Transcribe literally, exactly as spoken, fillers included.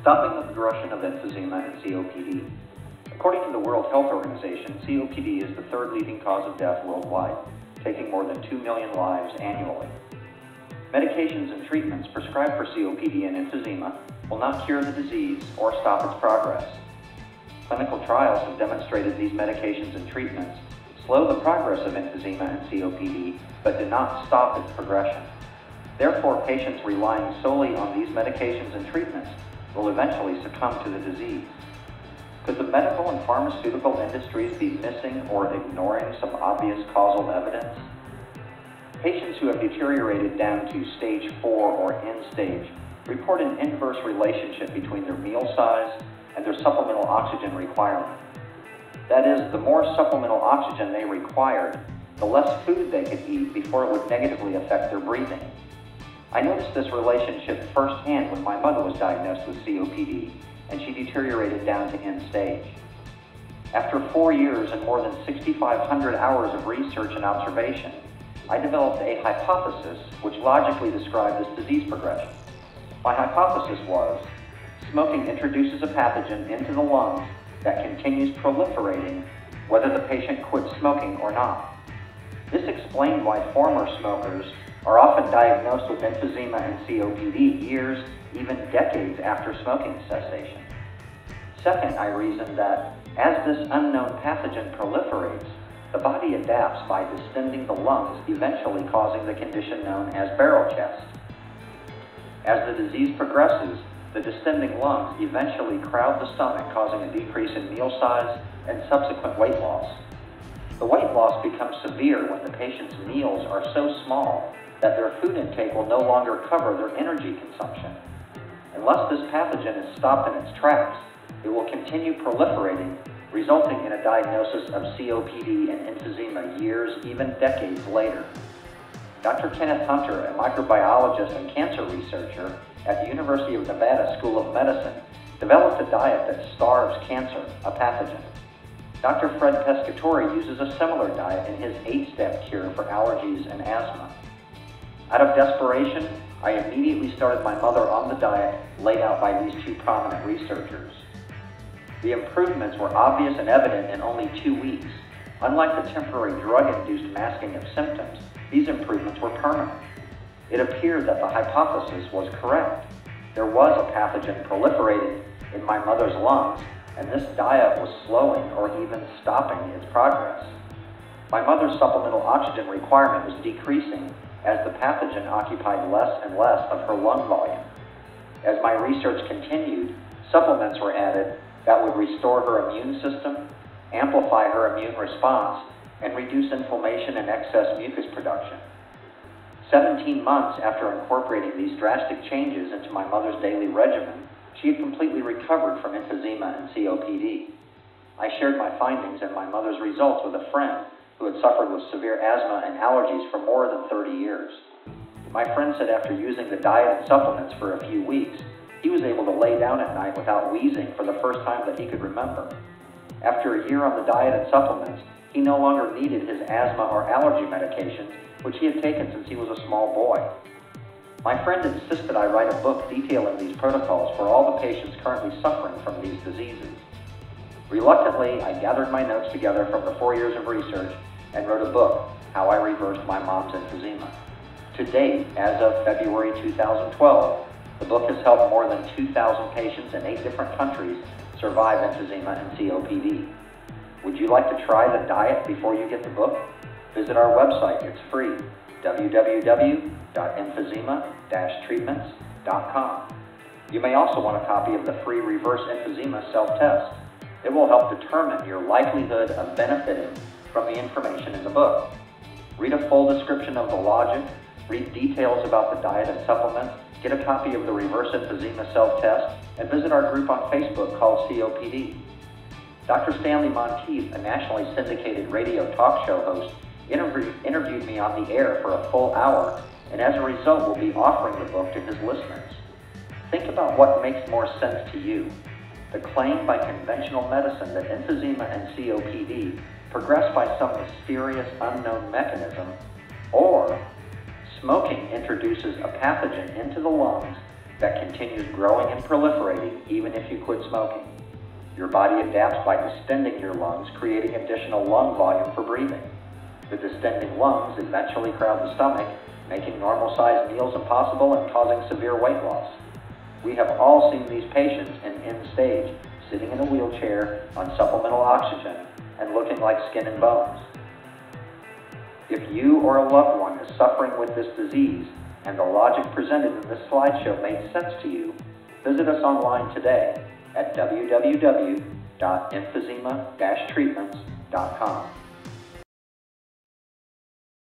Stopping the progression of emphysema and C O P D. According to the World Health Organization, C O P D is the third leading cause of death worldwide, taking more than two million lives annually. Medications and treatments prescribed for C O P D and emphysema will not cure the disease or stop its progress. Clinical trials have demonstrated these medications and treatments slow the progress of emphysema and C O P D, but do not stop its progression. Therefore, patients relying solely on these medications and treatments will eventually succumb to the disease. Could the medical and pharmaceutical industries be missing or ignoring some obvious causal evidence? Patients who have deteriorated down to stage four or end stage report an inverse relationship between their meal size and their supplemental oxygen requirement. That is, the more supplemental oxygen they required, the less food they could eat before it would negatively affect their breathing. I noticed this relationship firsthand when my mother was diagnosed with C O P D and she deteriorated down to end stage. After four years and more than six thousand five hundred hours of research and observation, I developed a hypothesis which logically described this disease progression. My hypothesis was, smoking introduces a pathogen into the lungs that continues proliferating whether the patient quits smoking or not. This explained why former smokers are often diagnosed with emphysema and C O P D years, even decades after smoking cessation. Second, I reasoned that as this unknown pathogen proliferates, the body adapts by distending the lungs, eventually causing the condition known as barrel chest. As the disease progresses, the distending lungs eventually crowd the stomach, causing a decrease in meal size and subsequent weight loss. The weight loss becomes severe when the patient's meals are so small that their food intake will no longer cover their energy consumption. Unless this pathogen is stopped in its tracks, it will continue proliferating, resulting in a diagnosis of C O P D and emphysema years, even decades later. Doctor Kenneth Hunter, a microbiologist and cancer researcher at the University of Nevada School of Medicine, developed a diet that starves cancer, a pathogen. Doctor Fred Pescatore uses a similar diet in his eight-step cure for allergies and asthma. Out of desperation, I immediately started my mother on the diet laid out by these two prominent researchers. The improvements were obvious and evident in only two weeks. Unlike the temporary drug-induced masking of symptoms, these improvements were permanent. It appeared that the hypothesis was correct. There was a pathogen proliferating in my mother's lungs, and this diet was slowing or even stopping its progress. My mother's supplemental oxygen requirement was decreasing as the pathogen occupied less and less of her lung volume. As my research continued, supplements were added that would restore her immune system, amplify her immune response, and reduce inflammation and excess mucus production. seventeen months after incorporating these drastic changes into my mother's daily regimen, she had completely recovered from emphysema and C O P D. I shared my findings and my mother's results with a friend who had suffered with severe asthma and allergies for more than thirty years. My friend said after using the diet and supplements for a few weeks, he was able to lay down at night without wheezing for the first time that he could remember. After a year on the diet and supplements, he no longer needed his asthma or allergy medications, which he had taken since he was a small boy. My friend insisted I write a book detailing these protocols for all the patients currently suffering from these diseases. Reluctantly, I gathered my notes together from the four years of research and wrote a book, How I Reversed My Mom's Emphysema. To date, as of February two thousand twelve, the book has helped more than two thousand patients in eight different countries survive emphysema and C O P D. Would you like to try the diet before you get the book? Visit our website, it's free, w w w dot emphysema dash treatments dot com. You may also want a copy of the free Reverse Emphysema self-test. It will help determine your likelihood of benefiting from the information in the book. Read a full description of the logic, read details about the diet and supplements, get a copy of the Reverse Emphysema self-test, and visit our group on Facebook called C O P D. Doctor Stanley Monteith, a nationally syndicated radio talk show host, interview, interviewed me on the air for a full hour, and as a result will be offering the book to his listeners. Think about what makes more sense to you. The claim by conventional medicine that emphysema and C O P D progress by some mysterious unknown mechanism, or smoking introduces a pathogen into the lungs that continues growing and proliferating even if you quit smoking. Your body adapts by distending your lungs, creating additional lung volume for breathing. The distending lungs eventually crowd the stomach, making normal-sized meals impossible and causing severe weight loss. We have all seen these patients in end stage, sitting in a wheelchair on supplemental oxygen and looking like skin and bones. If you or a loved one is suffering with this disease and the logic presented in this slideshow made sense to you, visit us online today at w w w dot emphysema dash treatments dot com.